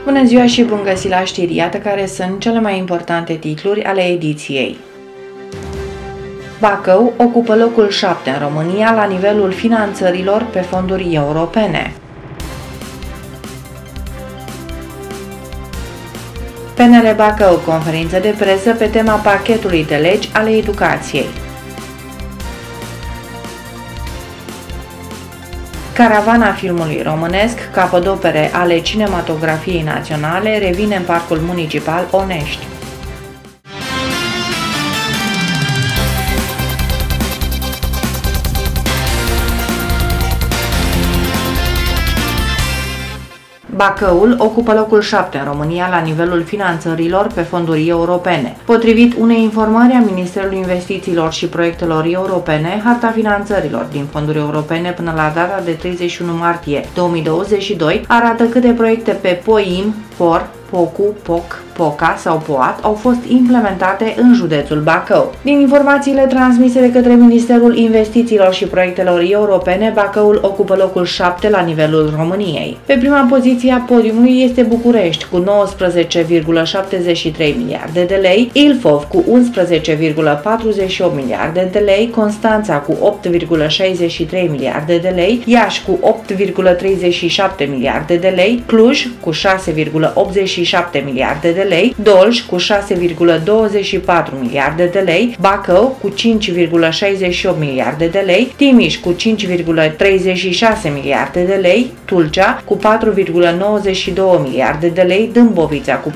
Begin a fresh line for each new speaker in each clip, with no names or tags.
Bună ziua și bun găsit la știri, iată care sunt cele mai importante titluri ale ediției. Bacău ocupă locul 7 în România la nivelul finanțărilor pe fonduri europene. PNL Bacău, conferință de presă pe tema pachetului de legi ale educației. Caravana filmului românesc, capodopere ale cinematografiei naționale, revine în Parcul Municipal Onești. Bacăul ocupă locul 7 în România la nivelul finanțărilor pe fonduri europene. Potrivit unei informări a Ministerului Investițiilor și Proiectelor Europene, harta finanțărilor din fonduri europene până la data de 31 martie 2022 arată câte proiecte pe POIM, POR, POCU, POC, POCA sau POAT au fost implementate în județul Bacău. Din informațiile transmise de către Ministerul Investițiilor și Proiectelor Europene, Bacăul ocupă locul 7 la nivelul României. Pe prima poziție a podiumului este București cu 19,73 miliarde de lei, Ilfov cu 11,48 miliarde de lei, Constanța cu 8,63 miliarde de lei, Iași cu 8,37 miliarde de lei, Cluj cu 6,87 miliarde de lei, Dolj cu 6,24 miliarde de lei, Bacău cu 5,68 miliarde de lei, Timiș cu 5,36 miliarde de lei, Tulcea cu 4,92 miliarde de lei, Dâmbovița cu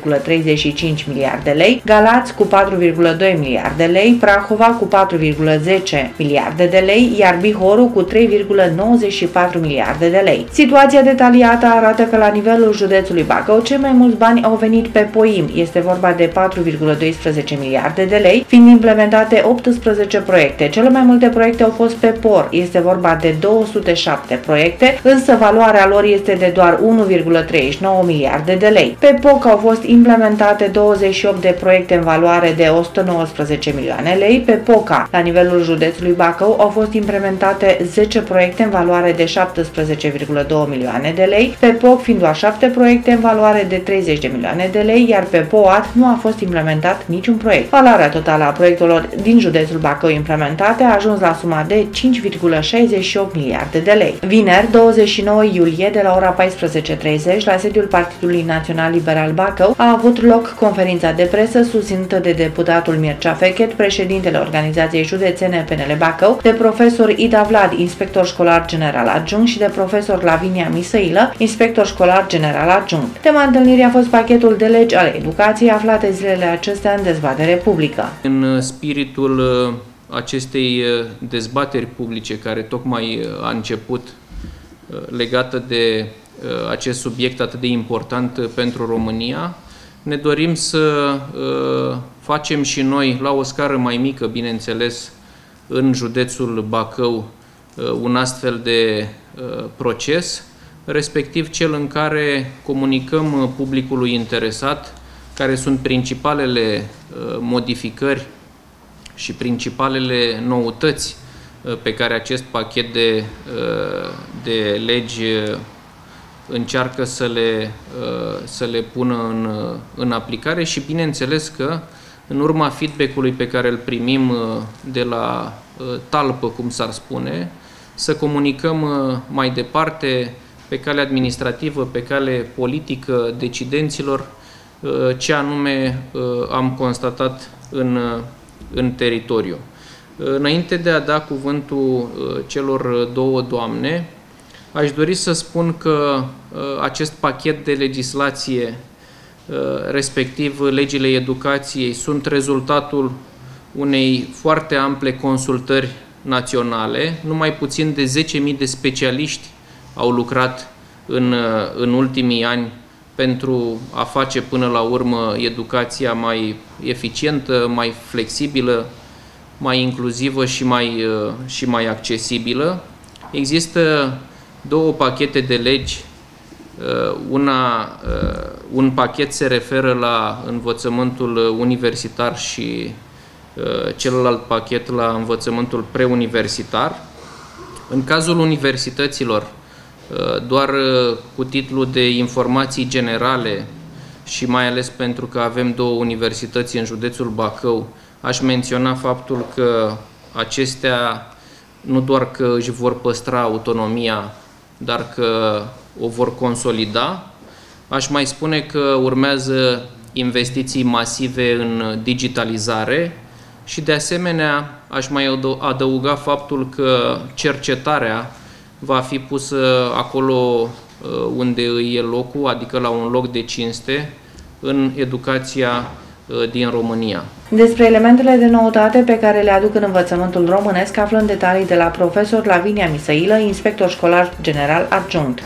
4,35 miliarde de lei, Galați cu 4,2 miliarde de lei, Prahova cu 4,10 miliarde de lei, iar Bihorul cu 3,94 miliarde de lei. Situația detaliată arată că la nivelul județului Bacău cei mai mulți bani au venit pe POIM, este vorba de 4,12 miliarde de lei, fiind implementate 18 proiecte. Cele mai multe proiecte au fost pe POR, este vorba de 207 proiecte, însă valoarea lor este de doar 1,39 miliarde de lei. Pe POC au fost implementate 28 de proiecte în valoare de 119 milioane lei, pe POCA, la nivelul județului Bacău, au fost implementate 10 proiecte în valoare de 17,2 milioane de lei, pe POC fiind doar 7 proiecte în valoare de 30 de milioane de lei, iar pe POAT nu a fost implementat niciun proiect. Valoarea totală a proiectelor din județul Bacău implementate a ajuns la suma de 5,68 miliarde de lei. Vineri, 29 iulie, de la ora 14:30, la sediul Partidului Național Liberal Bacău, a avut loc conferința de presă susținută de deputatul Mircea Fechet, președintele Organizației Județene PNL Bacău, de profesor Ida Vlad, inspector școlar general adjunct, și de profesor Lavinia Misăilă, inspector școlar general adjunct. Tema întâlnirii a fost pachetul de legi ale educației, aflate zilele acestea în dezbatere publică.
În spiritul acestei dezbateri publice care tocmai a început legată de acest subiect atât de important pentru România, ne dorim să facem și noi, la o scară mai mică, bineînțeles, în județul Bacău, un astfel de proces, respectiv cel în care comunicăm publicului interesat care sunt principalele modificări și principalele noutăți pe care acest pachet de legi încearcă să le pună în aplicare și bineînțeles că în urma feedback-ului pe care îl primim de la talpă, cum s-ar spune, să comunicăm mai departe pe cale administrativă, pe cale politică, decidenților, ce anume am constatat în teritoriu. Înainte de a da cuvântul celor două doamne, aș dori să spun că acest pachet de legislație, respectiv legile educației, sunt rezultatul unei foarte ample consultări naționale. Numai puțin de 10.000 de specialiști au lucrat în ultimii ani pentru a face până la urmă educația mai eficientă, mai flexibilă, mai inclusivă și mai accesibilă. Există două pachete de legi. Un pachet se referă la învățământul universitar și celălalt pachet la învățământul preuniversitar. În cazul universităților, Doar cu titlul de informații generale și mai ales pentru că avem două universități în județul Bacău, aș menționa faptul că acestea nu doar că își vor păstra autonomia, dar că o vor consolida. Aș mai spune că urmează investiții masive în digitalizare și de asemenea aș mai adăuga faptul că cercetarea va fi pusă acolo unde îi e locul, adică la un loc de cinste în educația din România.
Despre elementele de noutate pe care le aduc în învățământul românesc aflăm detalii de la profesor Lavinia Misăilă, inspector școlar general adjunct.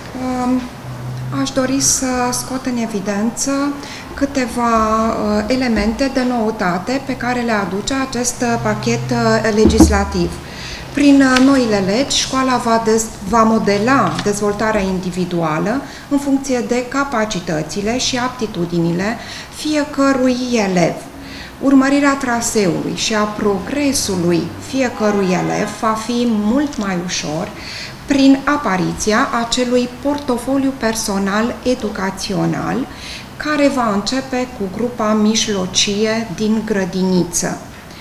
Aș dori să scot în evidență câteva elemente de noutate pe care le aduce acest pachet legislativ. Prin noile legi, școala va modela dezvoltarea individuală în funcție de capacitățile și aptitudinile fiecărui elev. Urmărirea traseului și a progresului fiecărui elev va fi mult mai ușor prin apariția acelui portofoliu personal educațional care va începe cu grupa mijlocie din grădiniță.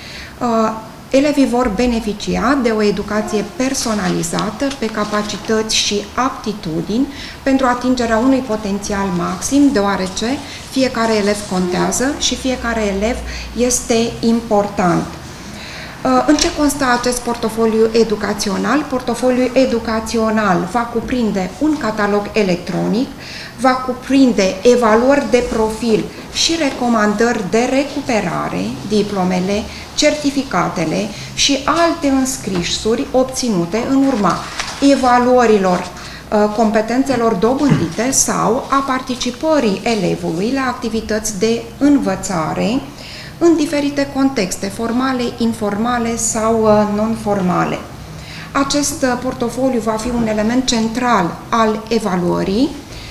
Elevii vor beneficia de o educație personalizată pe capacități și aptitudini pentru atingerea unui potențial maxim, deoarece fiecare elev contează și fiecare elev este important. În ce constă acest portofoliu educațional? Portofoliul educațional va cuprinde un catalog electronic, va cuprinde evaluări de profil și recomandări de recuperare, diplomele, certificatele și alte înscrisuri obținute în urma evaluărilor competențelor dobândite sau a participării elevului la activități de învățare în diferite contexte, formale, informale sau non-formale. Acest portofoliu va fi un element central al evaluării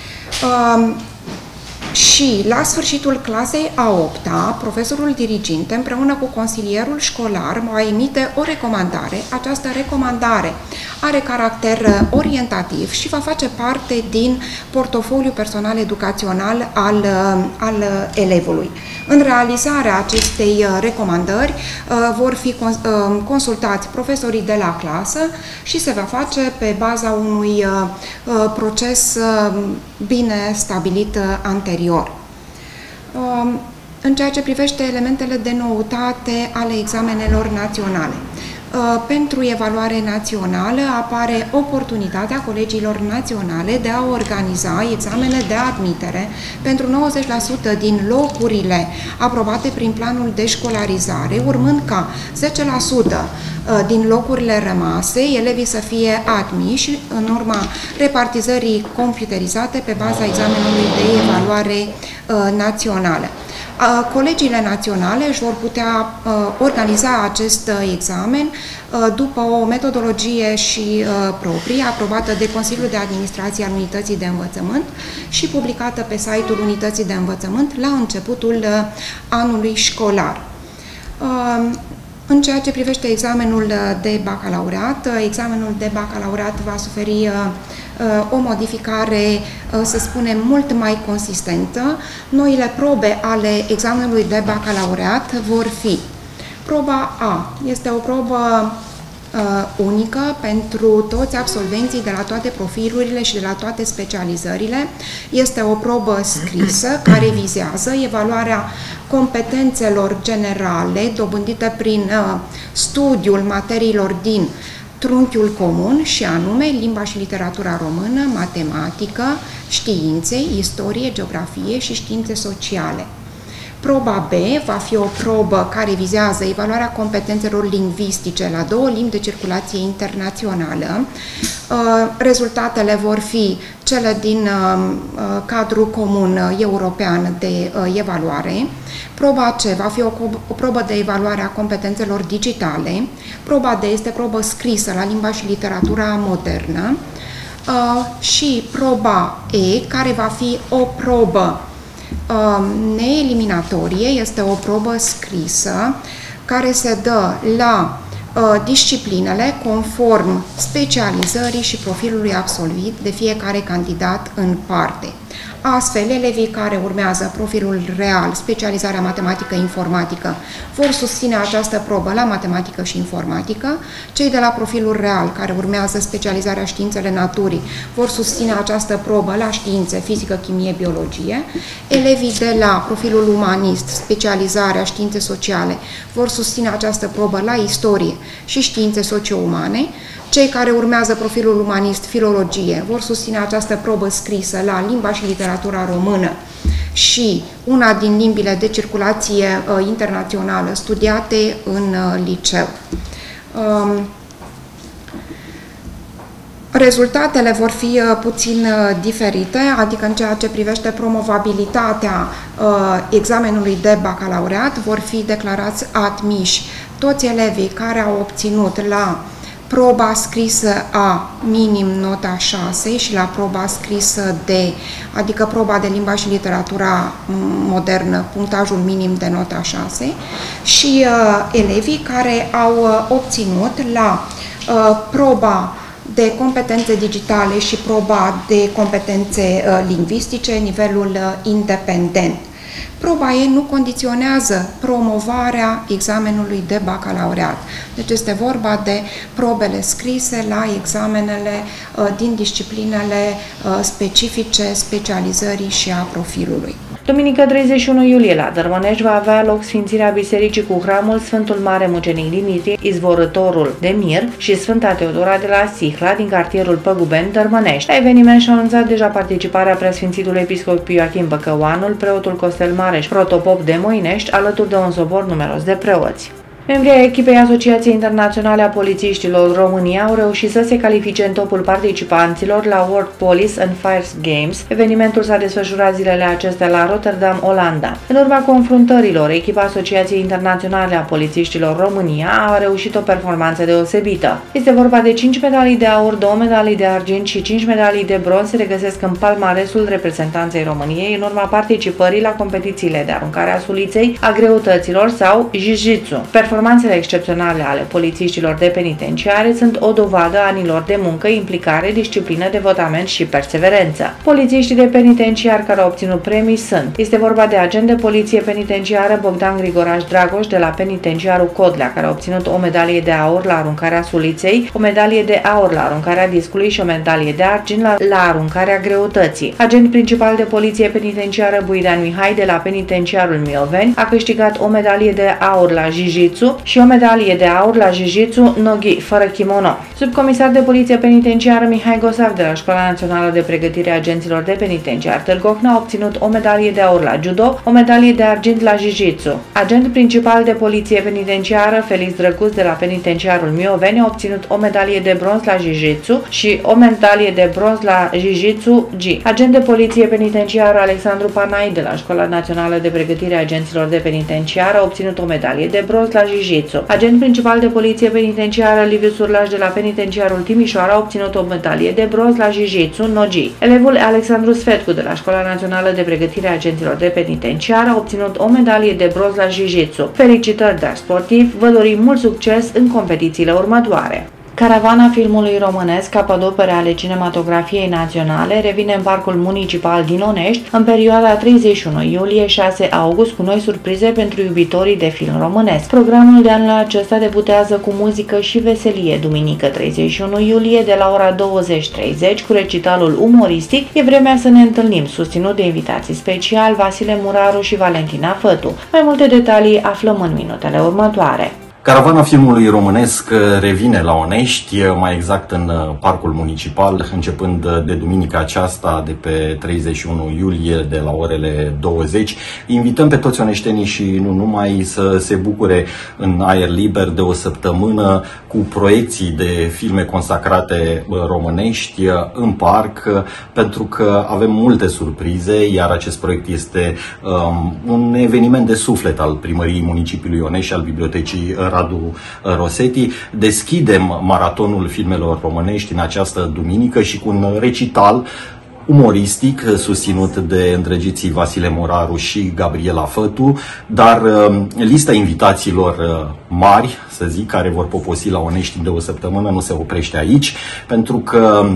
și la sfârșitul clasei a 8-a, profesorul diriginte împreună cu consilierul școlar va emite o recomandare. Această recomandare are caracter orientativ și va face parte din portofoliul personal educațional al elevului. În realizarea acestei recomandări vor fi consultați profesorii de la clasă și se va face pe baza unui proces bine stabilit anterior. În ceea ce privește elementele de noutate ale examenelor naționale, pentru evaluare națională apare oportunitatea colegiilor naționale de a organiza examene de admitere pentru 90% din locurile aprobate prin planul de școlarizare, urmând ca 10% din locurile rămase, elevii să fie admiși în urma repartizării computerizate pe baza examenului de evaluare națională. Colegiile naționale își vor putea organiza acest examen după o metodologie și proprie, aprobată de Consiliul de Administrație al Unității de Învățământ și publicată pe site-ul Unității de Învățământ la începutul anului școlar. În ceea ce privește examenul de bacalaureat va suferi o modificare, să spunem, mult mai consistentă. Noile probe ale examenului de bacalaureat vor fi: proba A este o probă unică pentru toți absolvenții de la toate profilurile și de la toate specializările. Este o probă scrisă care vizează evaluarea competențelor generale dobândite prin studiul materiilor din trunchiul comun și anume limba și literatura română, matematică, științe, istorie, geografie și științe sociale. Proba B va fi o probă care vizează evaluarea competențelor lingvistice la 2 limbi de circulație internațională. Rezultatele vor fi cele din cadrul comun european de evaluare. Proba C va fi o probă de evaluare a competențelor digitale. Proba D este probă scrisă la limba și literatura modernă. Și proba E, care va fi o probă neeliminatorie, este o probă scrisă care se dă la disciplinele conform specializării și profilului absolvit de fiecare candidat în parte. Astfel, elevii care urmează profilul real, specializarea matematică-informatică, vor susține această probă la matematică și informatică. Cei de la profilul real, care urmează specializarea științele naturii, vor susține această probă la științe, fizică, chimie, biologie. Elevii de la profilul umanist, specializarea științe sociale, vor susține această probă la istorie și științe socio-umane. Cei care urmează profilul umanist, filologie, vor susține această probă scrisă la limba și literatura română și una din limbile de circulație internațională studiate în liceu. Rezultatele vor fi puțin diferite, adică în ceea ce privește promovabilitatea examenului de bacalaureat, vor fi declarați admiși toți elevii care au obținut la proba scrisă A minim nota 6 și la proba scrisă D, adică proba de limba și literatura modernă, punctajul minim de nota 6 și elevii care au obținut la proba de competențe digitale și proba de competențe lingvistice nivelul independent. Proba E nu condiționează promovarea examenului de bacalaureat. Deci este vorba de probele scrise la examenele din disciplinele specifice specializării și a profilului.
Duminică 31 iulie la Dărmănești va avea loc sfințirea bisericii cu hramul Sfântul Mare Mucenic Dimitrie, Izvorătorul de Mir și Sfânta Teodora de la Sihla din cartierul Păgubeni, Dărmănești. La eveniment și-a anunțat deja participarea preasfințitului episcop Ioachim Băcăuanul, preotul Costel Mareș, protopop de Moinești, alături de un sobor numeros de preoți. Membrii ai echipei Asociației Internaționale a Polițiștilor România au reușit să se califice în topul participanților la World Police and Fire Games. Evenimentul s-a desfășurat zilele acestea la Rotterdam, Olanda. În urma confruntărilor, echipa Asociației Internaționale a Polițiștilor România a reușit o performanță deosebită. Este vorba de 5 medalii de aur, 2 medalii de argint și 5 medalii de bronz se regăsesc în palmaresul reprezentanței României în urma participării la competițiile de aruncare a suliței, a greutăților sau jiu-jitsu. Performanțele excepționale ale polițiștilor de penitenciare sunt o dovadă a anilor de muncă, implicare, disciplină, devotament și perseverență. Polițiștii de penitenciar care au obținut premii sunt: este vorba de agent de poliție penitenciară Bogdan Grigoraș Dragoș de la penitenciarul Codlea, care a obținut o medalie de aur la aruncarea suliței, o medalie de aur la aruncarea discului și o medalie de argint la aruncarea greutății. Agent principal de poliție penitenciară Buidan Mihai de la penitenciarul Mioveni a câștigat o medalie de aur la jiu-jitsu și o medalie de aur la jiu-jitsu nogi fără kimono. Subcomisar de poliție penitenciară Mihai Gosav de la Școala Națională de Pregătire a Agenților de Penitenciar Târgohna a obținut o medalie de aur la judo, o medalie de argint la jiu-jitsu. Agent principal de poliție penitenciară Felix Drăguț de la penitenciarul Mioveni a obținut o medalie de bronz la jiu-jitsu și o medalie de bronz la jiu-jitsu G. Agent de poliție penitenciară Alexandru Panai de la Școala Națională de Pregătire a Agenților de Penitenciar a obținut o medalie de bronz la jiu-jitsu. Agent principal de poliție penitenciară Liviu Surlaș de la penitenciarul Timișoara a obținut o medalie de bronz la jiu-jitsu nogi. Elevul Alexandru Sfetcu de la Școala Națională de Pregătire a Agenților de Penitenciar a obținut o medalie de bronz la jiu-jitsu. Felicitări, dragi sportivi, vă dorim mult succes în competițiile următoare. Caravana filmului românesc, capodopere ale cinematografiei naționale, revine în Parcul Municipal din Onești în perioada 31 iulie-6 august cu noi surprize pentru iubitorii de film românesc. Programul de anul acesta debutează cu muzică și veselie duminică 31 iulie de la ora 20:30 cu recitalul umoristic. E vremea să ne întâlnim, susținut de invitații special Vasile Muraru și Valentina Fătu. Mai multe detalii aflăm în minutele următoare.
Caravana filmului românesc revine la Onești, mai exact în Parcul Municipal, începând de duminica aceasta, de pe 31 iulie, de la orele 20. Invităm pe toți oneștenii și nu numai să se bucure în aer liber de o săptămână cu proiecții de filme consacrate românești în parc, pentru că avem multe surprize, iar acest proiect este un eveniment de suflet al primăriei municipiului Onești și al bibliotecii Radu Rosetti. Deschidem maratonul filmelor românești în această duminică și cu un recital umoristic, susținut de îndrăgiții Vasile Moraru și Gabriela Fătu, dar lista invitațiilor mari, să zic, care vor poposi la Onești timp de o săptămână, nu se oprește aici, pentru că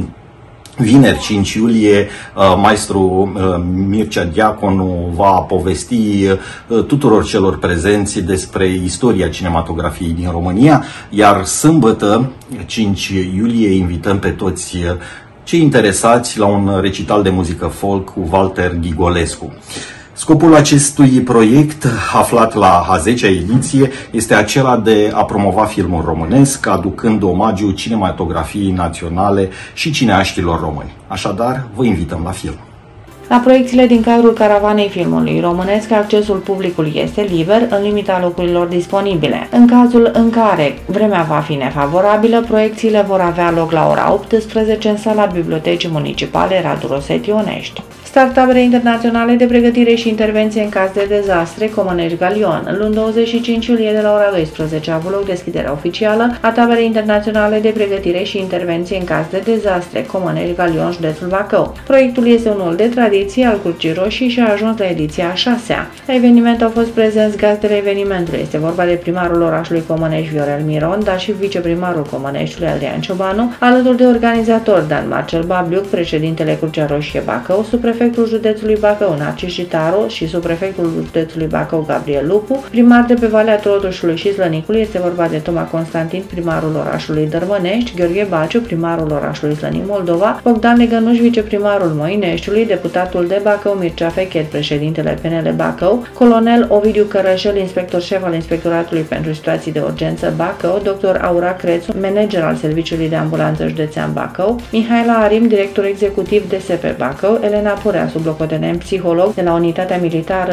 vineri 5 iulie, maestru Mircea Diaconu va povesti tuturor celor prezenți despre istoria cinematografiei din România, iar sâmbătă 5 iulie invităm pe toți cei interesați la un recital de muzică folk cu Walter Ghigolescu. Scopul acestui proiect, aflat la a 10-a ediție, este acela de a promova filmul românesc, aducând omagiu cinematografiei naționale și cineaștilor români. Așadar, vă invităm la film.
La proiecțiile din cadrul Caravanei filmului românesc, accesul publicului este liber în limita locurilor disponibile. În cazul în care vremea va fi nefavorabilă, proiecțiile vor avea loc la ora 18 în sala Bibliotecii Municipale Radu Rosetti Onești. Start tabere internaționale de pregătire și intervenție în caz de dezastre, Comănești Galion. Luni 25 iulie de la ora 12 a avut loc deschiderea oficială a taberei internaționale de pregătire și intervenție în caz de dezastre, Comănești Galion, județul Bacău. Proiectul este unul de tradiție al Crucii Roșii și a ajuns la ediția a 6-a. La eveniment au fost prezenți gazdele evenimentului. Este vorba de primarul orașului Comănești Viorel Miron, dar și viceprimarul Comăneștiului Adrian Ciobanu, alături de organizator Dan Marcel Babliuc, președintele Crucea Roșie Bacău, subprefectul județului Bacău Narcis Citaru și subprefectul județului Bacău Gabriel Lupu, primar de pe Valea Trotușului și Slănicului, este vorba de Toma Constantin, primarul orașului Dărmănești, Gheorghe Baciu, primarul orașului Slănic Moldova, Bogdan Legănuș, viceprimarul Moineștiului, deputatul de Bacău Mircea Fechet, președintele PNL Bacău, colonel Ovidiu Cărășel, inspector șef al Inspectoratului pentru Situații de Urgență Bacău, dr. Aura Crețu, manager al Serviciului de Ambulanță Județean Bacău, Mihaela Arim, director executiv DSP Bacău, Elena Purea, sublocotenent psiholog de la Unitatea Militară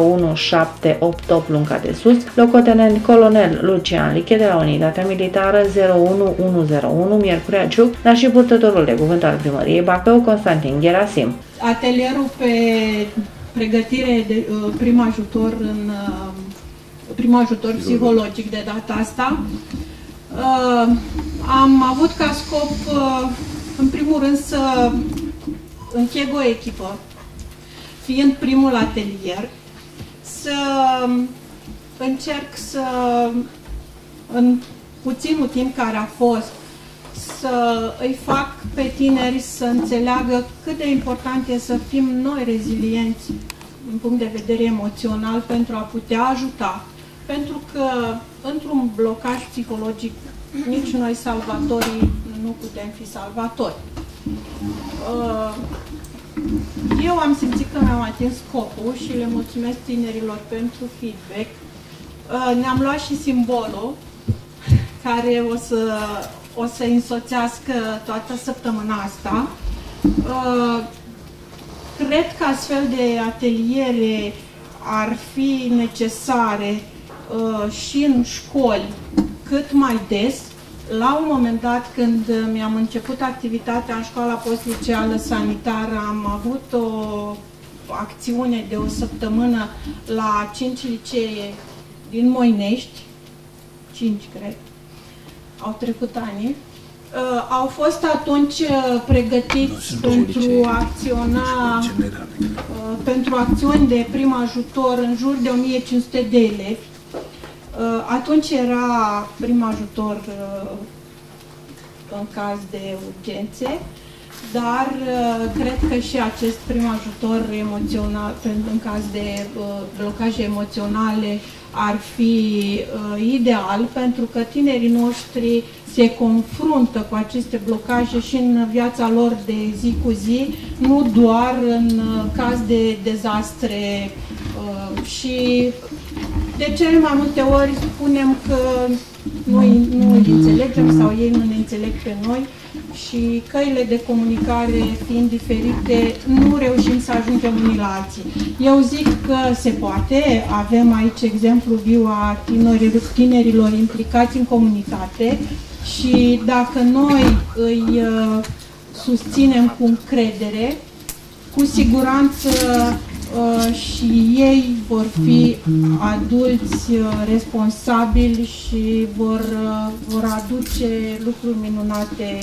01788 Lunca de Sus, locotenent colonel Lucian Liche de la Unitatea Militară 01101 Miercurea Ciuc, dar și purtătorul de cuvânt al Primăriei Bacău, Constantin Gherasim.
Atelierul pe pregătire de prim ajutor psihologic de data asta am avut ca scop în primul rând să încheg o echipă, fiind primul atelier, să încerc să, în puținul timp care a fost, să îi fac pe tineri să înțeleagă cât de important e să fim noi rezilienți din punct de vedere emoțional pentru a putea ajuta. Pentru că într-un blocaj psihologic nici noi salvatorii nu putem fi salvatori. Eu am simțit că mi-am atins scopul și le mulțumesc tinerilor pentru feedback. Ne-am luat și simbolul care o să însoțească toată săptămâna asta. Cred că astfel de ateliere ar fi necesare și în școli cât mai des. La un moment dat, când mi-am început activitatea în școala post-liceală sanitară, am avut o acțiune de o săptămână la 5 licee din Moinești, 5 cred, au trecut ani. Au fost atunci pregătiți pentru acțiuni de prim ajutor în jur de 1500 de elevi. Atunci era prim ajutor în caz de urgențe, dar cred că și acest prim ajutor emoțional, în caz de blocaje emoționale, ar fi ideal, pentru că tinerii noștri se confruntă cu aceste blocaje și în viața lor de zi cu zi, nu doar în caz de dezastre și de cele mai multe ori spunem că noi nu îi înțelegem sau ei nu ne înțeleg pe noi și căile de comunicare fiind diferite, nu reușim să ajungem unii la alții. Eu zic că se poate, avem aici exemplu viu a tinerilor implicați în comunitate și dacă noi îi susținem cu încredere, cu siguranță și ei vor fi adulți responsabili și vor aduce lucruri minunate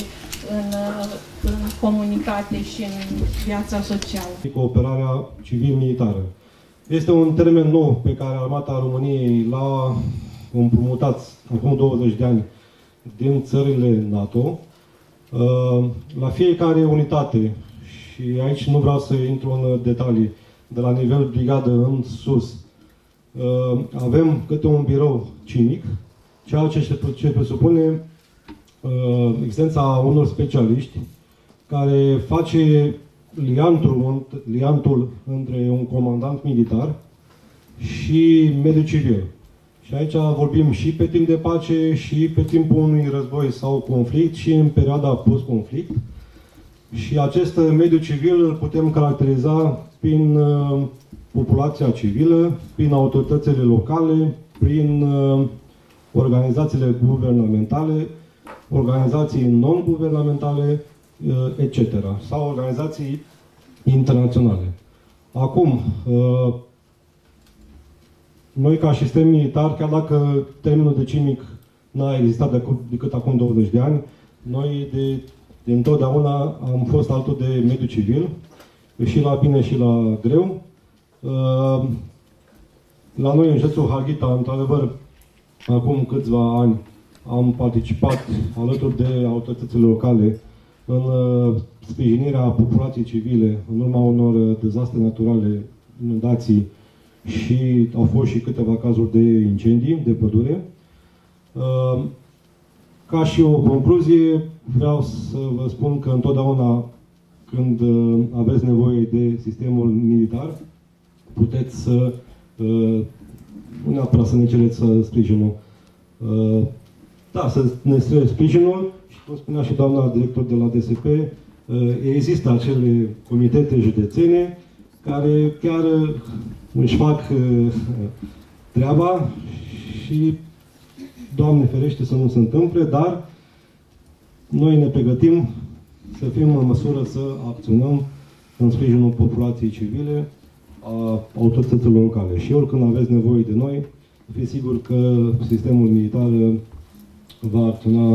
în comunitate și în viața socială.
Cooperarea civil-militară. Este un termen nou pe care Armata României l-a împrumutat acum 20 de ani din țările NATO. La fiecare unitate, și aici nu vreau să intru în detalii, de la nivel brigadă în sus, avem câte un birou cinic, ceea ce presupune existența unor specialiști care face liantul între un comandant militar și mediul civil. Și aici vorbim și pe timp de pace, și pe timpul unui război sau conflict, și în perioada post-conflict. Și acest mediu civil îl putem caracteriza prin populația civilă, prin autoritățile locale, prin organizațiile guvernamentale, organizații non-guvernamentale, etc. sau organizații internaționale. Acum, noi ca sistem militar, chiar dacă termenul de cinic n-a existat decât acum 20 de ani, noi de întotdeauna am fost alături de mediul civil, și la bine și la greu. La noi, în județul Harghita, într-adevăr, acum câțiva ani, am participat alături de autoritățile locale în sprijinirea populației civile în urma unor dezastre naturale, inundații, și au fost și câteva cazuri de incendii, de pădure. Ca și o concluzie, vreau să vă spun că întotdeauna când aveți nevoie de sistemul militar, puteți să, nu neapărat să ne cereți sprijinul, da, să ne cereți sprijinul, și cum spunea și doamna director de la DSP, există acele comitete județene care chiar își fac treaba și, Doamne ferește să nu se întâmple, dar noi ne pregătim să fim în măsură să acționăm în sprijinul populației civile, a autorităților locale. Și oricând aveți nevoie de noi, fiți sigur că sistemul militar va acționa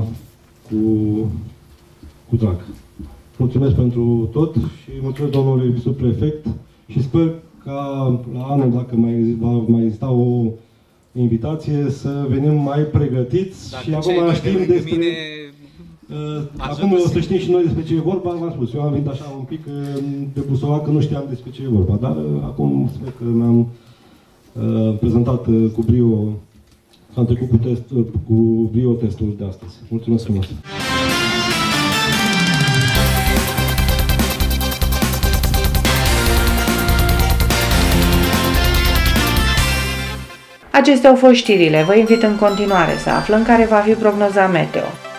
cu drag. Mulțumesc pentru tot și mulțumesc domnului viceprefect și sper ca la anul, dacă va mai exista o invitație, să venim mai pregătiți. Dacă și acum știm despre... acum o să știm și noi despre ce e vorba, v-am spus. Eu am venit așa un pic de busolat, că nu știam despre ce e vorba, dar acum sper că mi-am prezentat cu brio, am trecut cu brio testul de astăzi. Mulțumesc frumos!
Acestea au fost știrile. Vă invit în continuare să aflăm care va fi prognoza meteo.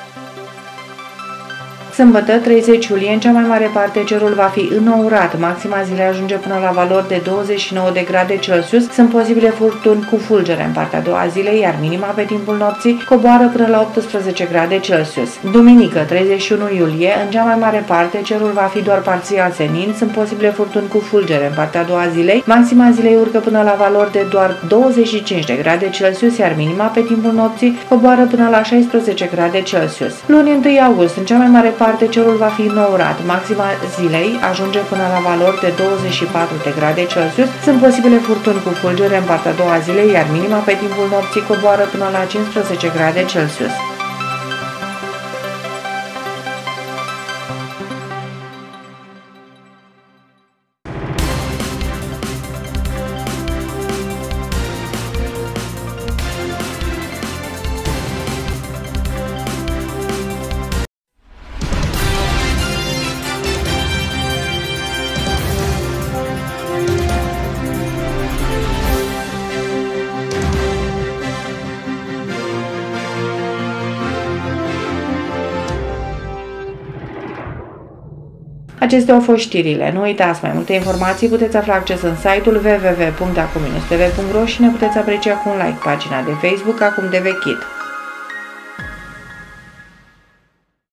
Sâmbătă, 30 iulie, în cea mai mare parte cerul va fi înourat. Maxima zilei ajunge până la valori de 29 de grade Celsius. Sunt posibile furtuni cu fulgere în partea a doua zilei, iar minima pe timpul nopții coboară până la 18 grade Celsius. Duminică, 31 iulie, în cea mai mare parte cerul va fi doar parțial senin. Sunt posibile furtuni cu fulgere în partea a doua zilei. Maxima zilei urcă până la valori de doar 25 de grade Celsius, iar minima pe timpul nopții coboară până la 16 grade Celsius. Luni 1 august, în cea mai mare parte cerul va fi înourat. Maxima zilei ajunge până la valori de 24 de grade Celsius. Sunt posibile furtuni cu fulgere în partea a doua zilei, iar minima pe timpul nopții coboară până la 15 grade Celsius. Acestea au fost știrile. Nu uitați, mai multe informații puteți afla acces în site-ul www.acum-tv.ro și ne puteți aprecia cu un like pagina de Facebook Acum TV Kid.